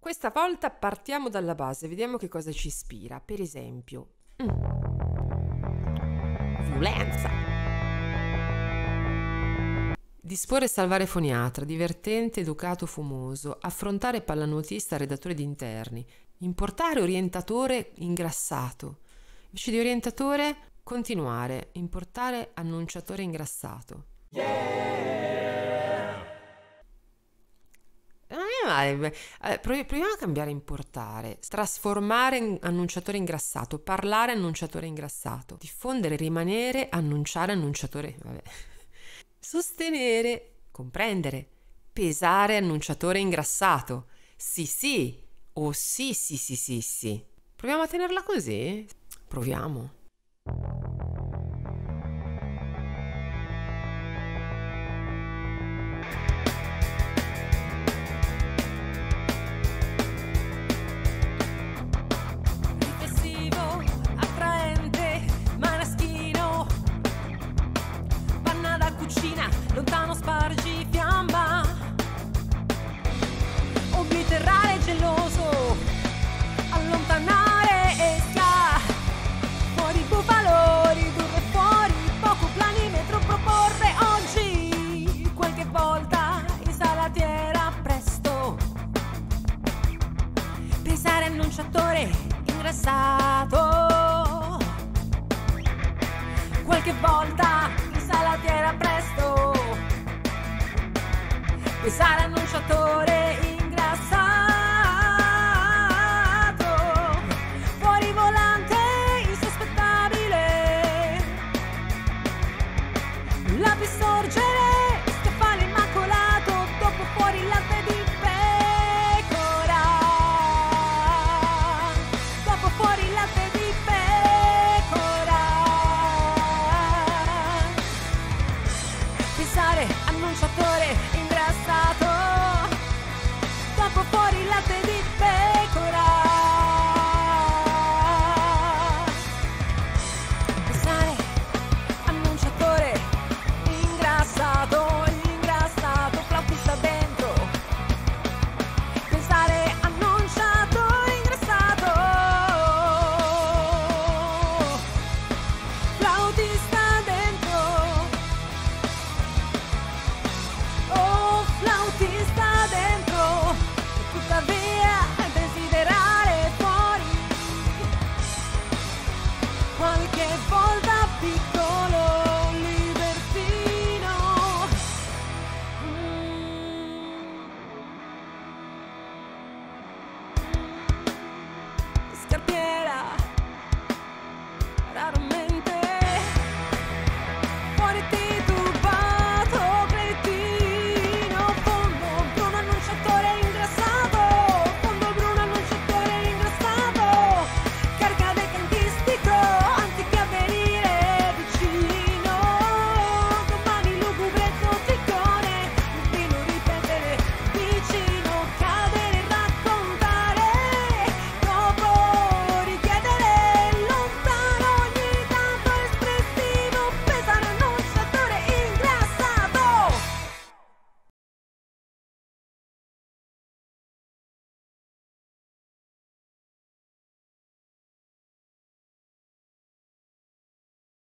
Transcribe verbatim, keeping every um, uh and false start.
Questa volta partiamo dalla base, vediamo che cosa ci ispira. Per esempio, mm. violenza. Disporre e salvare foniatra, divertente, educato, fumoso, affrontare pallanuotista, redattore di interni, importare orientatore ingrassato, invece di orientatore continuare, importare annunciatore ingrassato. Yeah! Non è male. Eh, proviamo a cambiare importare, trasformare in annunciatore ingrassato, parlare annunciatore ingrassato, diffondere, rimanere, annunciare annunciatore, vabbè. Sostenere, comprendere, pesare annunciatore ingrassato, sì sì, o sì sì sì sì sì. Proviamo a tenerla così? Proviamo. Riflessivo, attraente, manaschino, panna da cucina, lontano spargi fiamma, obliterare geloso, allontanare esca, fuori bufalo, ridurre fuori, poco planimetro proporre oggi, qualche volta in salatiera presto, pesare annunciatore ingrassato, qualche volta in salatiera presto, pesare annunciatore ingrassato, fuori volante insospettabile, labbra sorgere, scaffale immacolato, dopo fuori il latte di pecora, dopo fuori il latte di pecora, pesare annunciatore ingrassato, dopo fuori il latte di pecora, pesare annunciatore ingrassato, ingrassato, flautista dentro, pesare annunciato ingrassato, flautista dentro, oh flautista dentro, tuttavia desiderare fuori, qualche volta piccolo libertino, mm. Scarpiere